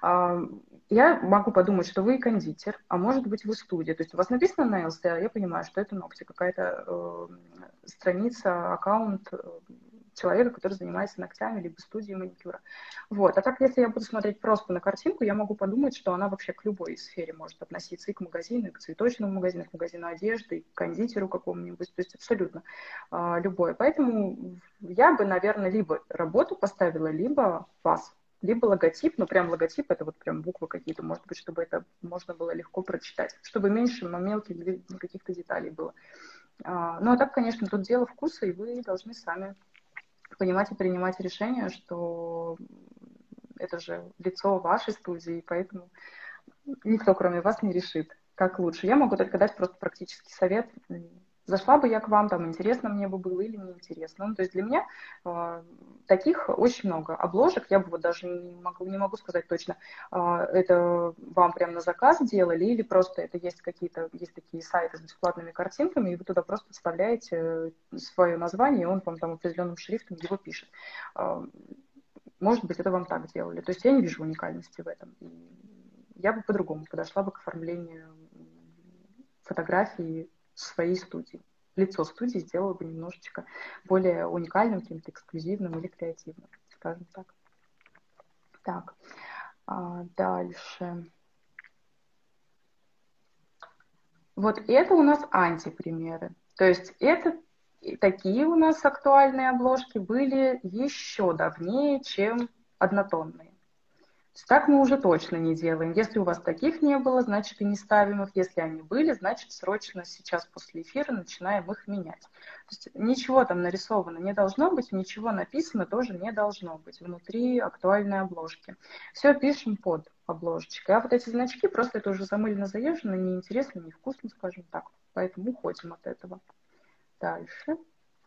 Я могу подумать, что вы кондитер, а может быть, вы студия. То есть у вас написано Nails, я понимаю, что это ногти, какая-то страница, аккаунт человека, который занимается ногтями, либо студией маникюра. Вот. А так, если я буду смотреть просто на картинку, я могу подумать, что она вообще к любой сфере может относиться, и к магазину, и к цветочному магазину, и к магазину одежды, и к кондитеру какому-нибудь, то есть абсолютно любое. Поэтому я бы, наверное, либо работу поставила, либо вас, либо логотип, ну прям логотип, это вот прям буквы какие-то, может быть, чтобы это можно было легко прочитать, чтобы меньше мелких каких-то деталей было. Ну а так, конечно, тут дело вкуса, и вы должны сами понимать и принимать решение, что это же лицо вашей студии, поэтому никто, кроме вас, не решит, как лучше. Я могу только дать просто практический совет. Зашла бы я к вам, там, интересно мне бы было или неинтересно. Ну, то есть для меня таких очень много обложек. Я бы вот даже не могу сказать точно, это вам прямо на заказ делали или просто это есть такие сайты с бесплатными картинками, и вы туда просто вставляете свое название, и он вам там определенным шрифтом его пишет. Может быть, это вам так делали. То есть я не вижу уникальности в этом. Я бы по-другому подошла бы к оформлению фотографии своей студии. Лицо студии сделала бы немножечко более уникальным, каким-то эксклюзивным или креативным, скажем так. Так, дальше. Вот это у нас антипримеры. То есть это такие у нас актуальные обложки были еще давнее, чем однотонные. Так мы уже точно не делаем. Если у вас таких не было, значит и не ставим их. Если они были, значит срочно сейчас после эфира начинаем их менять. То есть ничего там нарисовано не должно быть, ничего написано тоже не должно быть внутри актуальной обложки. Все пишем под обложечкой. А вот эти значки просто это уже замылено, заезжено, неинтересно, невкусно, скажем так. Поэтому уходим от этого. Дальше.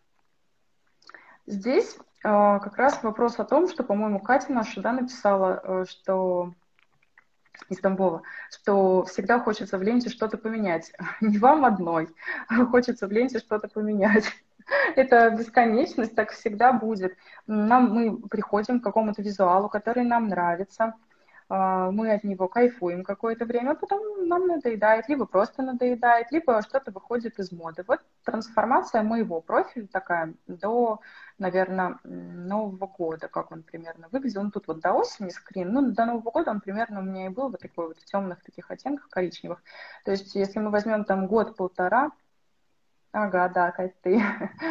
Здесь как раз вопрос о том, что, по-моему, Катя наша написала, что из Тамбова, что всегда хочется в ленте что-то поменять. Не вам одной, хочется в ленте что-то поменять. Это бесконечность, так всегда будет. Мы приходим к какому-то визуалу, который нам нравится, мы от него кайфуем какое-то время, а потом нам надоедает, либо просто надоедает, либо что-то выходит из моды. Вот трансформация моего профиля такая до, наверное, Нового года, как он примерно выглядел. Ну, тут вот до осени скрин, ну, до Нового года он примерно у меня и был вот такой вот в темных таких оттенках коричневых. То есть, если мы возьмем там год-полтора, ага, да, Кать, ты,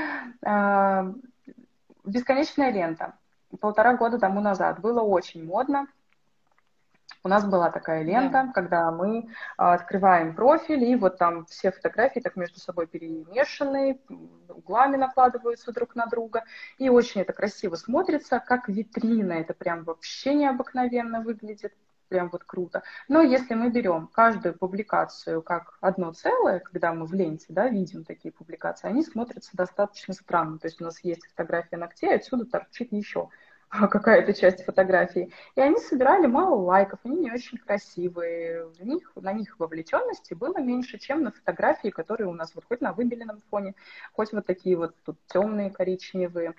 бесконечная лента. 1,5 года тому назад было очень модно. У нас была такая лента, Да. когда мы открываем профиль, и вот там все фотографии так между собой перемешаны, углами накладываются друг на друга, и очень это красиво смотрится, как витрина, это прям вообще необыкновенно выглядит, прям вот круто. Но если мы берем каждую публикацию как одно целое, когда мы в ленте, да, видим такие публикации, они смотрятся достаточно странно. То есть у нас есть фотография ногтей, отсюда торчит еще какая-то часть фотографии. И они собирали мало лайков, они не очень красивые. На них вовлеченности было меньше, чем на фотографии, которые у нас вот хоть на выбеленном фоне, хоть вот такие вот тут темные, коричневые.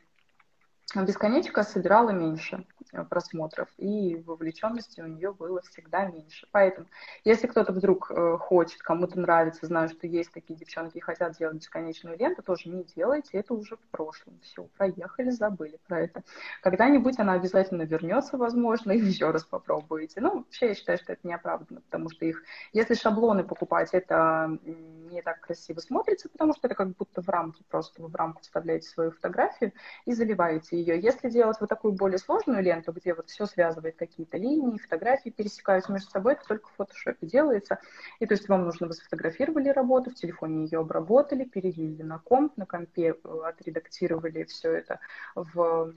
Бесконечка собирала меньше просмотров, и вовлеченности у нее было всегда меньше. Поэтому, если кто-то вдруг хочет, кому-то нравится, знаю, что есть такие девчонки и хотят делать бесконечную ленту, тоже не делайте, это уже в прошлом. Все, проехали, забыли про это. Когда-нибудь она обязательно вернется, возможно, и еще раз попробуете. Ну, вообще, я считаю, что это неоправданно, потому что если шаблоны покупать, это не так красиво смотрится, потому что это как будто в рамке, просто вы в рамку вставляете свою фотографию и заливаете ее. Если делать вот такую более сложную ленту, где вот все связывает какие-то линии, фотографии пересекаются между собой, это только в фотошопе делается. И то есть вам нужно, вы сфотографировали работу, в телефоне ее обработали, перелили на комп, на компе отредактировали все это в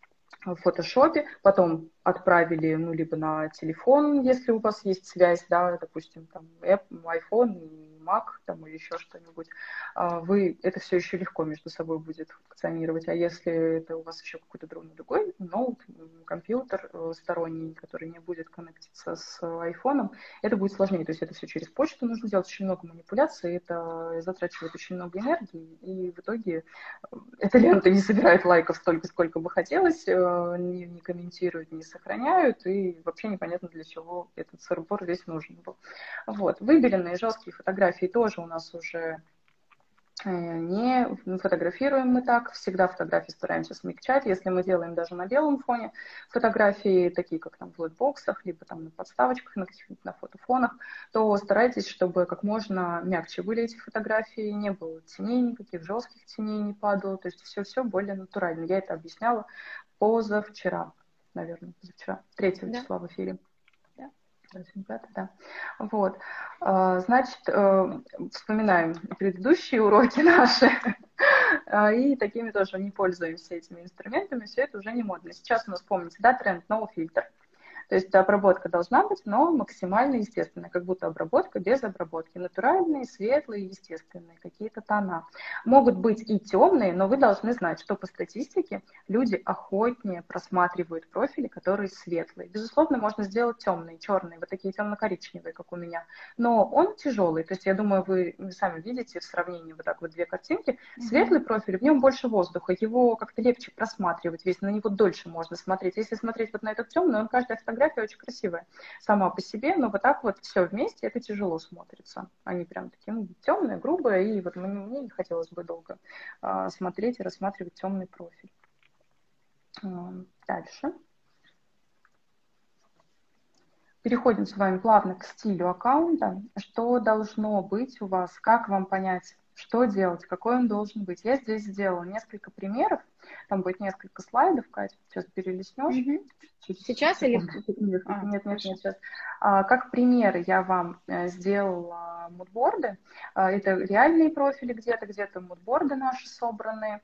фотошопе, потом отправили, ну, либо на телефон, если у вас есть связь, да, допустим, там, iPhone, Mac, там, или еще что-нибудь, вы, это все еще легко между собой будет функционировать, а если это у вас еще какой-то другой ноут, компьютер сторонний, который не будет коннектиться с iPhone, это будет сложнее, то есть это все через почту нужно делать, очень много манипуляций, это затрачивает очень много энергии, и в итоге эта лента не собирает лайков столько, сколько бы хотелось, не комментируют, не сохраняют, и вообще непонятно, для чего этот сырбор весь нужен был. Вот. Выбеленные жесткие фотографии тоже у нас уже не фотографируем мы так, всегда фотографии стараемся смягчать, если мы делаем даже на белом фоне фотографии, такие как там в лойтбоксах, либо там на подставочках, на каких-нибудь на фотофонах, то старайтесь, чтобы как можно мягче были эти фотографии, не было теней, никаких жестких теней не падало, то есть все более натурально. Я это объясняла позавчера, наверное, позавчера, 3 Да. числа в эфире. Да. Да. Вот. Значит, вспоминаем предыдущие уроки наши. И такими тоже не пользуемся этими инструментами, все это уже не модно. Сейчас у нас, помните, да, тренд no filter. То есть обработка должна быть, но максимально естественная, как будто обработка без обработки. Натуральные, светлые, естественные какие-то тона. Могут быть и темные, но вы должны знать, что по статистике люди охотнее просматривают профили, которые светлые. Безусловно, можно сделать темные, черные, вот такие темно-коричневые, как у меня. Но он тяжелый. То есть я думаю, вы сами видите в сравнении вот так вот две картинки. Светлый профиль, в нем больше воздуха, его как-то легче просматривать, весь на него дольше можно смотреть. Если смотреть вот на этот темный, он каждая фотография очень красивая сама по себе, но вот так вот все вместе это тяжело смотрится. Они прям такие, ну, темные, грубые, и вот мне не хотелось бы долго смотреть и рассматривать темный профиль. Дальше. Переходим с вами плавно к стилю аккаунта. Что должно быть у вас, как вам понять, что делать, какой он должен быть. Я здесь сделала несколько примеров, там будет несколько слайдов, Катя, сейчас перелистнешь. Сейчас или... Нет, сейчас. Как примеры я вам сделала мудборды. Это реальные профили где-то, где-то мудборды наши собранные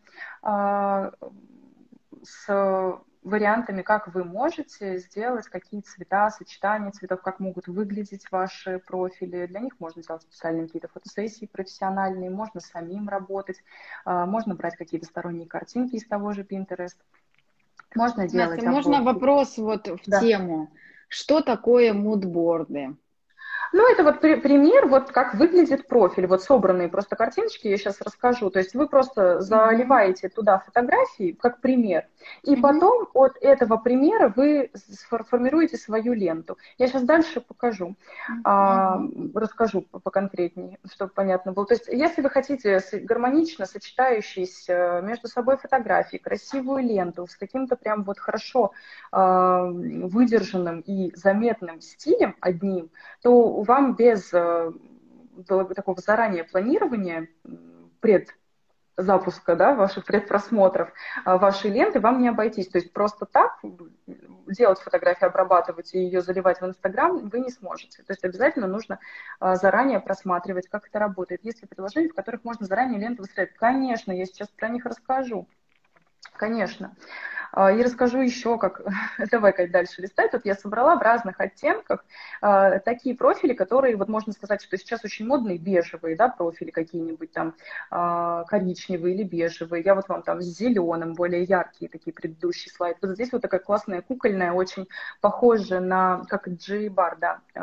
с вариантами, как вы можете сделать, какие цвета, сочетания цветов, как могут выглядеть ваши профили. Для них можно делать специальные какие-то фотосессии профессиональные, можно самим работать, можно брать какие-то сторонние картинки из того же Pinterest. Можно делать Настя, можно вопрос вот в тему? Что такое мудборды? Ну, это вот пример, вот как выглядит профиль, вот собранные просто картиночки, я сейчас расскажу. То есть вы просто заливаете туда фотографии, как пример, и потом от этого примера вы формируете свою ленту. Я сейчас дальше покажу, расскажу поконкретнее, чтобы понятно было. То есть если вы хотите гармонично сочетающиеся между собой фотографии, красивую ленту с каким-то прям вот хорошо выдержанным и заметным стилем одним, то вам без такого заранее планирования предзапуска, да, ваших предпросмотров, вашей ленты вам не обойтись. То есть просто так делать фотографию, обрабатывать и ее заливать в Инстаграм вы не сможете. То есть обязательно нужно заранее просматривать, как это работает. Есть ли приложения, в которых можно заранее ленту выстраивать? Конечно, я сейчас про них расскажу. Конечно. И расскажу еще, как... Давай, Кать, дальше листай. Тут я собрала в разных оттенках такие профили, которые, вот можно сказать, что сейчас очень модные бежевые, да, профили какие-нибудь там коричневые или бежевые. Я вот вам там с зеленым, более яркие такие предыдущие слайды. Вот здесь вот такая классная кукольная, очень похожая на, как G-Bar,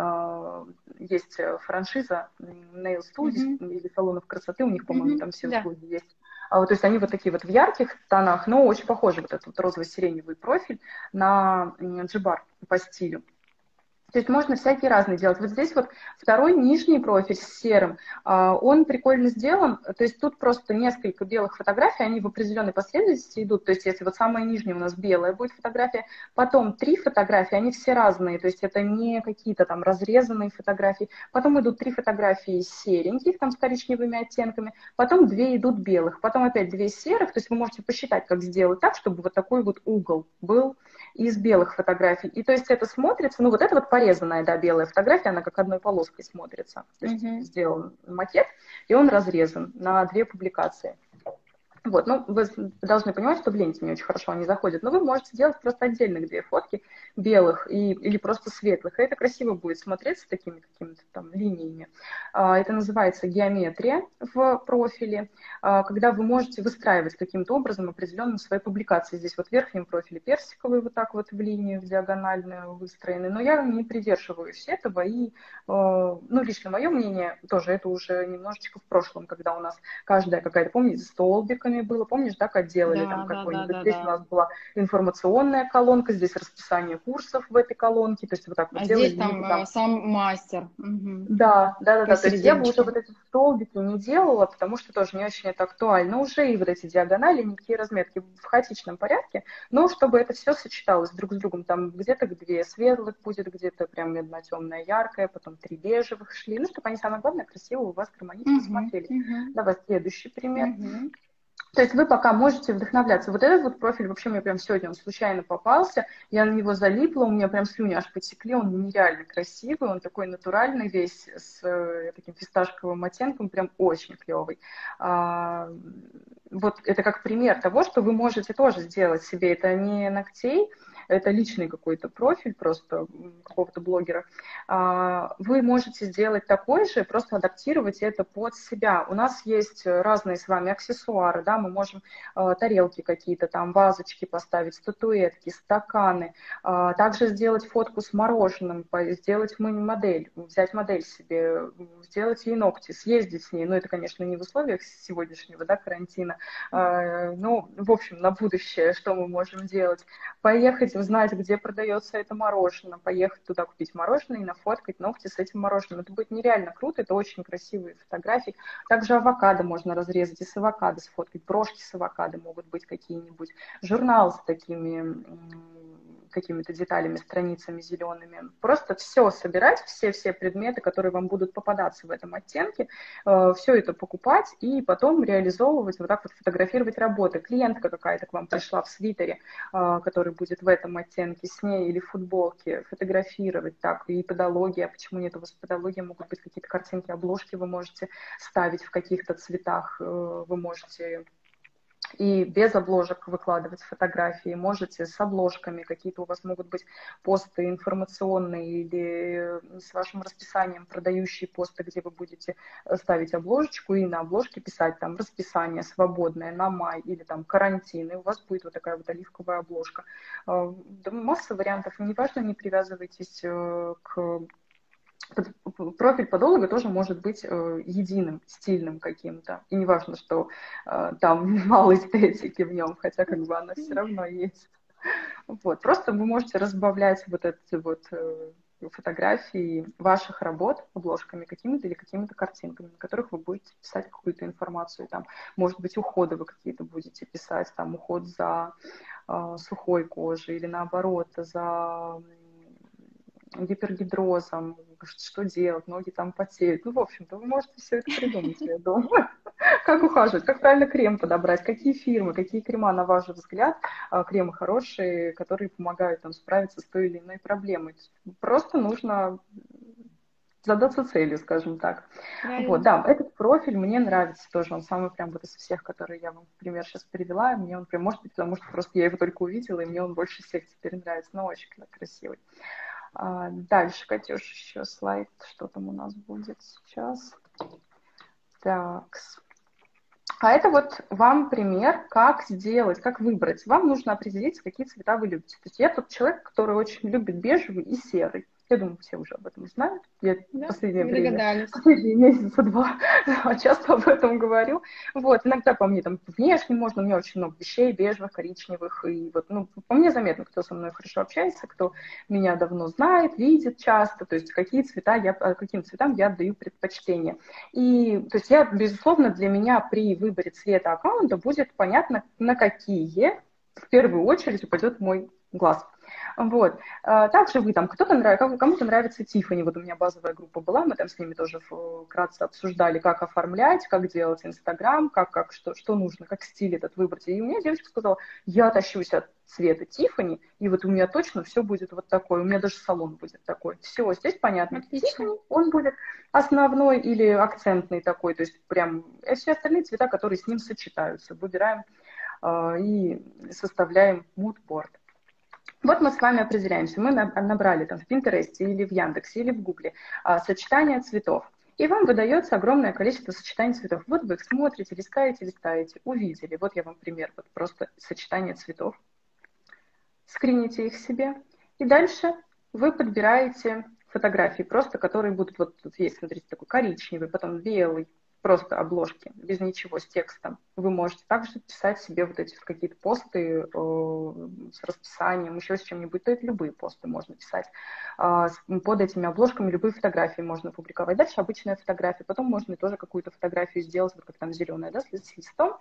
да. Есть франшиза Nail Studio или салонов красоты, у них, по-моему, там все услуги есть. То есть они вот такие вот в ярких тонах, но очень похожи, вот этот вот розово-сиреневый профиль на G-Bar по стилю. То есть можно всякие разные делать. Вот здесь вот второй нижний профиль с серым, он прикольно сделан. То есть тут просто несколько белых фотографий, они в определенной последовательности идут. То есть если вот самая нижняя у нас белая будет фотография, потом 3 фотографии, они все разные. То есть это не какие-то там разрезанные фотографии. Потом идут 3 фотографии сереньких, там с коричневыми оттенками. Потом 2 идут белых. Потом опять 2 серых. То есть вы можете посчитать, как сделать так, чтобы вот такой вот угол был из белых фотографий. И то есть это смотрится, ну вот это вот порезанная, да, белая фотография, она как одной полоской смотрится. То есть сделан макет, и он разрезан на 2 публикации. Вот, ну, вы должны понимать, что в ленте не очень хорошо они заходят, но вы можете делать просто отдельных 2 фотки белых или просто светлых, и это красиво будет смотреться такими какими-то там линиями. Это называется геометрия в профиле, когда вы можете выстраивать каким-то образом определенным свои публикации. Здесь вот в верхнем профиле персиковый вот так вот в линию, в диагональную выстроены, но я не придерживаюсь этого, и, ну, лично мое мнение тоже, это уже немножечко в прошлом, когда у нас каждая какая-то, помните, столбиками было, помнишь, да, как делали там какой-нибудь. Здесь у нас была информационная колонка, здесь расписание курсов в этой колонке, то есть вот так вот делали. Здесь там сам мастер. Да. То есть я бы уже вот эти столбики не делала, потому что тоже не очень это актуально. Уже и вот эти диагонали, никакие разметки в хаотичном порядке, но чтобы это все сочеталось друг с другом, там где-то 2 светлых будет, где-то прям медно-темная, яркая, потом 3 бежевых шли, ну, чтобы они, самое главное, красиво у вас гармонично смотрели. Давай следующий пример. То есть вы пока можете вдохновляться. Вот этот вот профиль, вообще мне прям сегодня он случайно попался, я на него залипла, у меня прям слюни аж потекли, он нереально красивый, он такой натуральный весь, с таким фисташковым оттенком, прям очень клевый. Вот это как пример того, что вы можете тоже сделать себе. Это не ногтей, это личный какой-то профиль просто какого-то блогера. Вы можете сделать такой же, просто адаптировать это под себя. У нас есть разные с вами аксессуары, да, мы можем тарелки какие-то, там вазочки поставить, статуэтки, стаканы, также сделать фотку с мороженым, сделать модель, взять модель себе, сделать ей ногти, съездить с ней. Ну, это, конечно, не в условиях сегодняшнего, да, карантина, но, в общем, на будущее, что мы можем делать. Поехать, узнать, где продается это мороженое, поехать туда купить мороженое и нафоткать ногти с этим мороженым. Это будет нереально круто, это очень красивые фотографии. Также авокадо можно разрезать и с авокадо сфоткать, брошки с авокадо могут быть какие-нибудь, журнал с такими какими-то деталями, страницами зелеными. Просто все собирать, все предметы, которые вам будут попадаться в этом оттенке, все это покупать и потом реализовывать, вот так вот фотографировать работы. Клиентка какая-то к вам пришла в свитере, который будет в этом оттенке, с ней или в футболке, фотографировать так, и подология, почему нет, у вас подология, могут быть какие-то картинки, обложки вы можете ставить в каких-то цветах, вы можете и без обложек выкладывать фотографии, можете с обложками, какие-то у вас могут быть посты информационные или с вашим расписанием продающие посты, где вы будете ставить обложечку и на обложке писать там расписание свободное на май или там карантин, и у вас будет вот такая вот оливковая обложка. Масса вариантов, неважно, не привязывайтесь к профиль подолога тоже может быть единым, стильным каким-то. И не важно, что там мало эстетики в нем, хотя как бы она все равно есть. Вот. Просто вы можете разбавлять вот эти вот фотографии ваших работ обложками какими-то или какими-то картинками, на которых вы будете писать какую-то информацию. Там, может быть, уходы вы какие-то будете писать, там, уход за сухой кожей или наоборот, за гипергидрозом, что делать, ноги там потеют. Ну, в общем-то, вы можете все это придумать, я думаю. Как ухаживать, как правильно крем подобрать, какие фирмы, какие крема, на ваш взгляд, кремы хорошие, которые помогают там справиться с той или иной проблемой. Просто нужно задаться целью, скажем так. Вот, Правильно. да, этот профиль мне нравится тоже, он самый прям вот из всех, которые я вам, например, сейчас привела, мне он прям, может быть, потому что просто я его только увидела, и мне он больше всех теперь нравится, но очень красивый. Дальше, Катюш, еще слайд, что там у нас будет сейчас. Так. А это вот вам пример, как сделать, как выбрать. Вам нужно определить, какие цвета вы любите. То есть я тот человек, который очень любит бежевый и серый. Я думаю, все уже об этом знают. Я в Да, последнее мы время, догадались. последние месяца два, часто об этом говорю. Вот, иногда по мне там внешне можно, у меня очень много вещей бежевых, коричневых. И вот, ну, по мне заметно, кто со мной хорошо общается, кто меня давно знает, видит часто, то есть какие цвета каким цветам я отдаю предпочтение. И, то есть я, безусловно, для меня при выборе цвета аккаунта будет понятно, на какие в первую очередь упадет мой глаз. Вот. Также вы там, кому-то нравится Тиффани, вот у меня базовая группа была, мы там с ними тоже вкратце обсуждали, как оформлять, как делать Инстаграм, что нужно, как стиль этот выбрать. И у меня девочка сказала, я тащусь от цвета Тиффани, и вот у меня точно все будет вот такое, у меня даже салон будет такой. Все, здесь понятно. Отлично. Тиффани, он будет основной или акцентный такой, то есть прям все остальные цвета, которые с ним сочетаются, выбираем и составляем мудборд. Вот мы с вами определяемся. Мы набрали там в Пинтересте или в Яндексе или в Гугле сочетание цветов. И вам выдается огромное количество сочетаний цветов. Вот вы их смотрите, листаете, увидели. Вот я вам пример. Вот просто сочетание цветов. Скрините их себе. И дальше вы подбираете фотографии, просто которые будут, вот тут есть, смотрите, такой коричневый, потом белый, просто обложки, без ничего, с текстом. Вы можете также писать себе вот эти какие-то посты с расписанием, еще с чем-нибудь. То это любые посты можно писать. Под этими обложками любые фотографии можно публиковать. Дальше обычная фотография. Потом можно тоже какую-то фотографию сделать, вот как там зеленая, да, с листом.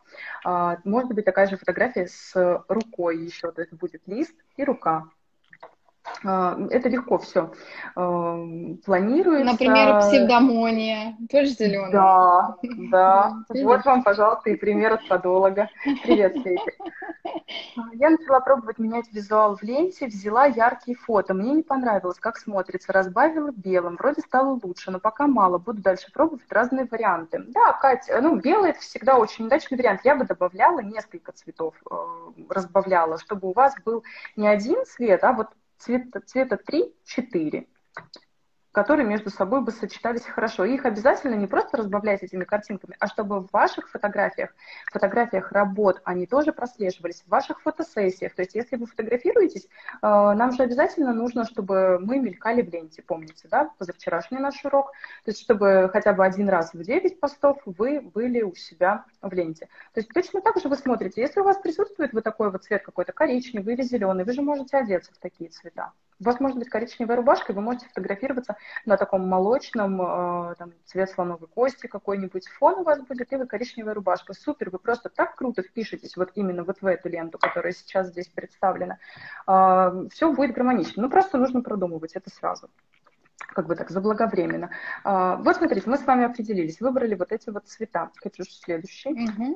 Может быть такая же фотография с рукой еще. То есть будет лист и рука. Это легко все Например, планируется. псевдомония, тоже зеленый. Да, да. Вот Видишь? вам, пожалуйста, и пример от подолога. Привет, Светик. Я начала пробовать менять визуал в ленте, взяла яркие фото. Мне не понравилось, как смотрится. Разбавила белым. Вроде стало лучше, но пока мало. Буду дальше пробовать разные варианты. Да, Катя, ну, белый это всегда очень удачный вариант. Я бы добавляла несколько цветов, разбавляла, чтобы у вас был не один цвет, а вот цвета 3-4, которые между собой бы сочетались хорошо. И их обязательно не просто разбавлять этими картинками, а чтобы в ваших фотографиях работ, они тоже прослеживались, в ваших фотосессиях. То есть если вы фотографируетесь, нам же обязательно нужно, чтобы мы мелькали в ленте, помните, да, позавчерашний наш урок. То есть чтобы хотя бы один раз в 9 постов вы были у себя в ленте. То есть точно так же вы смотрите, если у вас присутствует вот такой вот цвет какой-то коричневый или зеленый, вы же можете одеться в такие цвета. У вас может быть коричневая рубашка, и вы можете фотографироваться на таком молочном, там, цвет слоновой кости какой-нибудь фон у вас будет, и вы коричневая рубашка. Супер, вы просто так круто впишетесь вот именно вот в эту ленту, которая сейчас здесь представлена. Все будет гармонично. Ну, просто нужно продумывать это сразу, как бы так, заблаговременно. Вот смотрите, мы с вами определились, выбрали вот эти вот цвета. Катюш, следующий. Угу.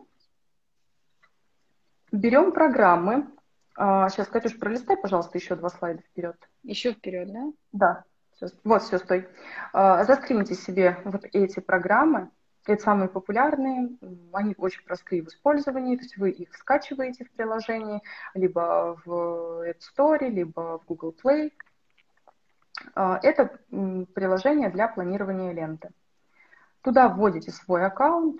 Берем программы. Сейчас, Катюш, пролистай, пожалуйста, еще 2 слайда вперед. Еще вперед, да? Да, вот, все, стой. Заскрините себе вот эти программы. Это самые популярные, они очень простые в использовании, то есть вы их скачиваете в приложении, либо в App Store, либо в Google Play. Это приложение для планирования ленты. Туда вводите свой аккаунт,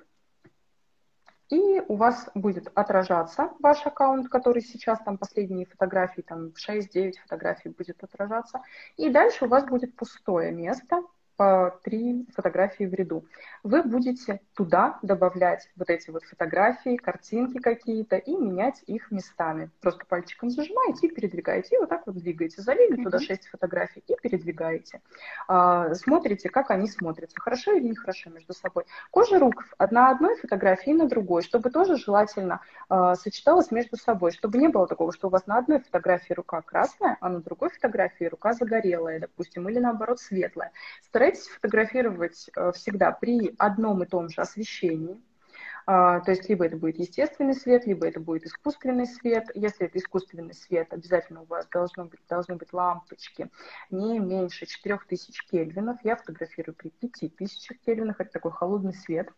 и у вас будет отражаться ваш аккаунт, который сейчас там последние фотографии, там 6-9 фотографий будет отражаться. И дальше у вас будет пустое место, по 3 фотографии в ряду. Вы будете туда добавлять вот эти вот фотографии, картинки какие-то и менять их местами. Просто пальчиком зажимаете и передвигаете. И вот так вот двигаете. Залили туда Угу. 6 фотографий и передвигаете. Смотрите, как они смотрятся. Хорошо или нехорошо между собой. Кожа рук на одной фотографии и на другой, чтобы тоже желательно сочеталось между собой, чтобы не было такого, что у вас на одной фотографии рука красная, а на другой фотографии рука загорелая, допустим, или наоборот светлая. Старайтесь фотографировать всегда при одном и том же освещении. То есть либо это будет естественный свет, либо это будет искусственный свет. Если это искусственный свет, обязательно у вас должны быть лампочки не меньше 4000 кельвинов. Я фотографирую при 5000 кельвинах. Это такой холодный свет,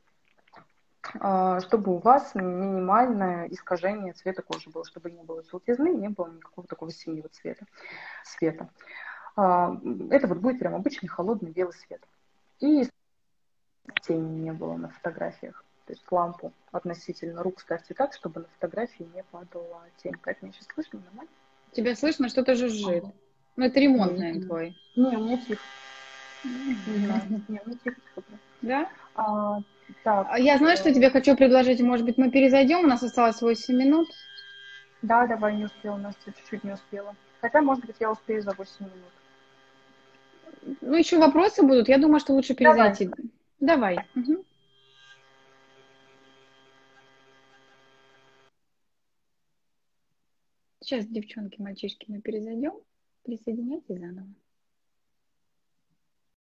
чтобы у вас минимальное искажение цвета кожи было, чтобы не было желтизны, не было никакого такого синего света. Это вот будет прям обычный холодный белый свет. И тени не было на фотографиях. То есть лампу относительно рук ставьте так, чтобы на фотографии не падала тень. Как меня сейчас слышно? Нормально? Тебя слышно, что-то жужжит. Ага. Ну, это ремонт, Не, наверное, твой. не, у меня тихо. Не знаю. Не, у меня тихо. Да? Так, Я знаю, что тебе хочу предложить. Может быть, мы перезайдем? У нас осталось 8 минут. да, давай, не успела, Настя чуть-чуть не успела. Хотя, может быть, я успею за 8 минут. Ну, еще вопросы будут. Я думаю, что лучше Давай. перезайти. Давай. Угу. Сейчас, девчонки, мальчишки, мы перезайдем. Присоединяйтесь заново.